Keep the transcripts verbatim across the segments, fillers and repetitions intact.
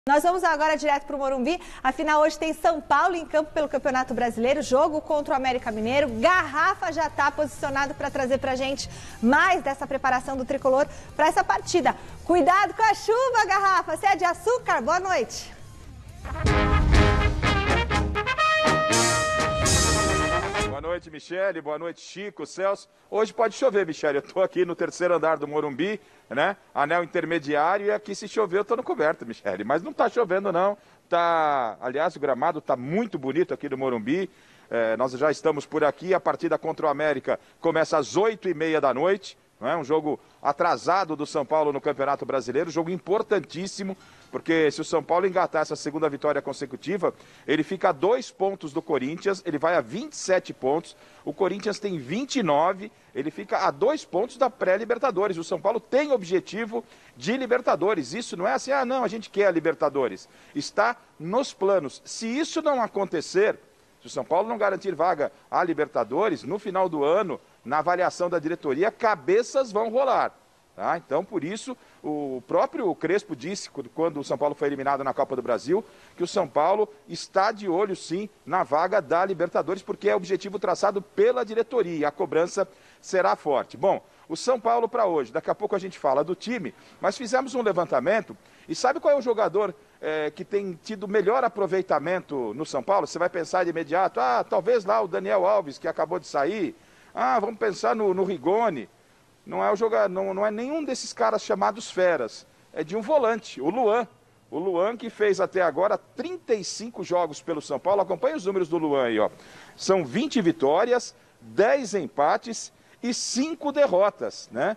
Nós vamos agora direto para o Morumbi, afinal hoje tem São Paulo em campo pelo Campeonato Brasileiro, jogo contra o América Mineiro. Garrafa já está posicionado para trazer para a gente mais dessa preparação do Tricolor para essa partida. Cuidado com a chuva, Garrafa, você é de açúcar? Boa noite. Boa noite, Michele. Boa noite, Chico, Celso. Hoje pode chover, Michele. Eu estou aqui no terceiro andar do Morumbi, né? Anel intermediário, e aqui se chover eu estou no coberto, Michele. Mas não está chovendo, não. Tá... Aliás, o gramado está muito bonito aqui no Morumbi. É, nós já estamos por aqui. A partida contra o América começa às oito e meia da noite. Não é? Um jogo atrasado do São Paulo no Campeonato Brasileiro, jogo importantíssimo, porque se o São Paulo engatar essa segunda vitória consecutiva, ele fica a dois pontos do Corinthians, ele vai a vinte e sete pontos, o Corinthians tem vinte e nove, ele fica a dois pontos da pré-Libertadores. O São Paulo tem objetivo de Libertadores, isso não é assim, ah não, a gente quer a Libertadores, está nos planos. Se isso não acontecer, se o São Paulo não garantir vaga à Libertadores, no final do ano, na avaliação da diretoria, cabeças vão rolar. Tá? Então, por isso, o próprio Crespo disse, quando o São Paulo foi eliminado na Copa do Brasil, que o São Paulo está de olho, sim, na vaga da Libertadores, porque é objetivo traçado pela diretoria e a cobrança será forte. Bom, o São Paulo para hoje, daqui a pouco a gente fala do time, mas fizemos um levantamento e sabe qual é o jogador é, que tem tido melhor aproveitamento no São Paulo? Você vai pensar de imediato, ah, talvez lá o Daniel Alves, que acabou de sair, ah, vamos pensar no, no Rigoni. Não é, o jogador, não, não é nenhum desses caras chamados feras, é de um volante, o Luan. O Luan que fez até agora trinta e cinco jogos pelo São Paulo. Acompanhe os números do Luan aí, ó. São vinte vitórias, dez empates e cinco derrotas, né?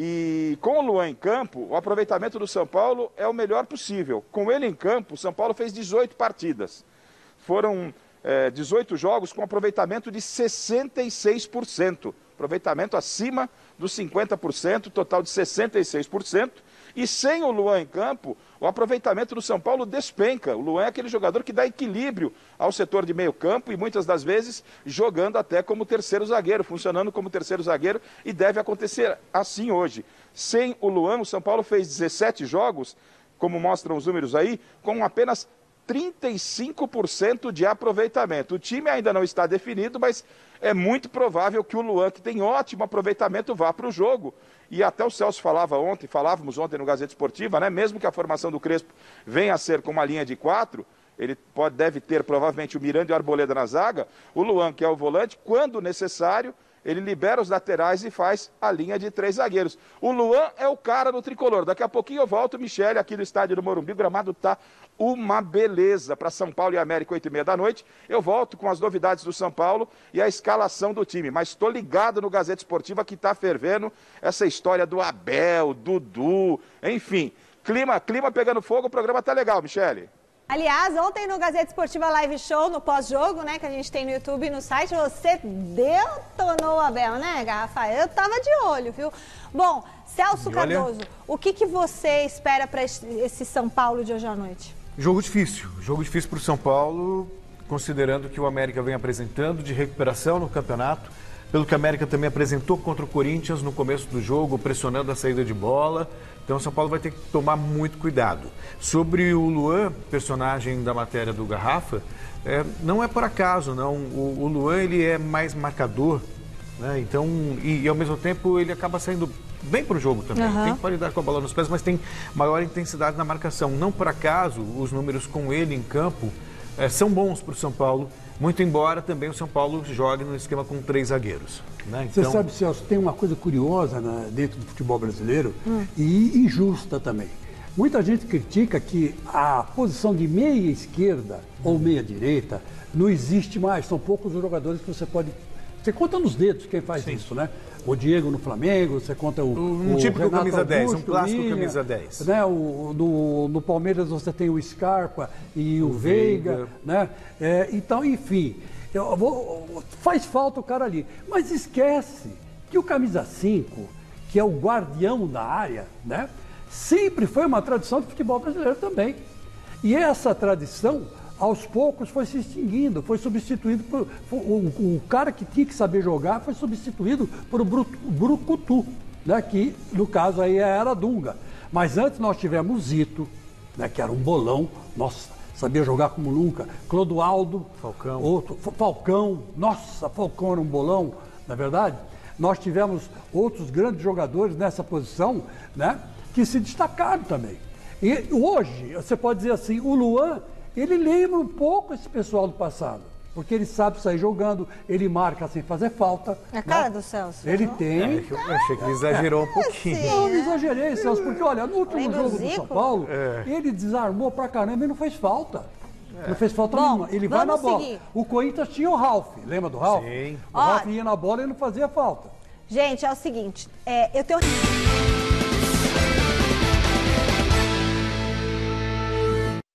E com o Luan em campo, o aproveitamento do São Paulo é o melhor possível. Com ele em campo, o São Paulo fez dezoito partidas. Foram é, dezoito jogos com aproveitamento de sessenta e seis por cento. Aproveitamento acima dos cinquenta por cento, total de sessenta e seis por cento. E sem o Luan em campo, o aproveitamento do São Paulo despenca. O Luan é aquele jogador que dá equilíbrio ao setor de meio campo e muitas das vezes jogando até como terceiro zagueiro, funcionando como terceiro zagueiro, e deve acontecer assim hoje. Sem o Luan, o São Paulo fez dezessete jogos, como mostram os números aí, com apenas trinta e cinco por cento de aproveitamento. O time ainda não está definido, mas é muito provável que o Luan, que tem ótimo aproveitamento, vá para o jogo. E até o Celso falava ontem, falávamos ontem no Gazeta Esportiva, né? Mesmo que a formação do Crespo venha a ser com uma linha de quatro, ele pode, deve ter provavelmente o Miranda e o Arboleda na zaga, o Luan, que é o volante, quando necessário, ele libera os laterais e faz a linha de três zagueiros. O Luan é o cara no tricolor. Daqui a pouquinho eu volto, Michele, aqui no estádio do Morumbi. O gramado está uma beleza para São Paulo e América, oito e meia da noite. Eu volto com as novidades do São Paulo e a escalação do time. Mas estou ligado no Gazeta Esportiva que está fervendo essa história do Abel, Dudu, enfim. Clima, clima pegando fogo, o programa tá legal, Michele. Aliás, ontem no Gazeta Esportiva Live Show, no pós-jogo, né, que a gente tem no YouTube e no site, você detonou o Abel, né, Garrafa? Eu tava de olho, viu? Bom, Celso Cardoso, o que, que você espera para esse São Paulo de hoje à noite? Jogo difícil, jogo difícil para o São Paulo, considerando que o América vem apresentando de recuperação no campeonato, pelo que a América também apresentou contra o Corinthians no começo do jogo, pressionando a saída de bola. Então o São Paulo vai ter que tomar muito cuidado. Sobre o Luan, personagem da matéria do Garrafa, é, não é por acaso, não. O, o Luan, ele é mais marcador, né? Então, e, e ao mesmo tempo ele acaba saindo bem para o jogo também. Uhum. Tem qualidade com a bola nos pés, mas tem maior intensidade na marcação. Não por acaso, os números com ele em campo é, são bons para o São Paulo, muito embora também o São Paulo jogue no esquema com três zagueiros. Né? Então... Você sabe, Celso, tem uma coisa curiosa na, dentro do futebol brasileiro hum. e injusta também. Muita gente critica que a posição de meia esquerda hum. ou meia direita não existe mais. São poucos os jogadores que você pode... Você conta nos dedos quem faz Sim. isso, né? O Diego no Flamengo, você conta o, um o típico Renato camisa Augusto, dez, um clássico William, camisa dez. Né? O, no, no Palmeiras você tem o Scarpa e o, o Veiga, Veiga, né? É, então, enfim, eu vou, faz falta o cara ali. Mas esquece que o camisa cinco, que é o guardião da área, né? Sempre foi uma tradição do futebol brasileiro também. E essa tradição, aos poucos, foi se extinguindo, foi substituído por... por o, o cara que tinha que saber jogar foi substituído por o Bru, Brucutu, né, que, no caso, aí era Dunga. Mas antes nós tivemos Zito, né, que era um bolão, nossa, sabia jogar como nunca. Clodoaldo, Falcão. Outro, Falcão, nossa, Falcão era um bolão, na verdade. Nós tivemos outros grandes jogadores nessa posição, né, que se destacaram também. E hoje, você pode dizer assim, o Luan, ele lembra um pouco esse pessoal do passado. Porque ele sabe sair jogando, ele marca sem fazer falta. A cara né? do Celso. Ele tem. É, eu achei que ele exagerou um pouquinho. Sim. Não, não exagerei, Celso, porque olha, no último Lembra o jogo do Zico? São Paulo, É. ele desarmou pra caramba e não fez falta. Não fez falta Bom, nenhuma. Ele vai na vamos bola. seguir. O Corinthians tinha o Ralf, lembra do Ralf? Sim. O Ralf ia na bola e não fazia falta. Gente, é o seguinte, é, eu tenho...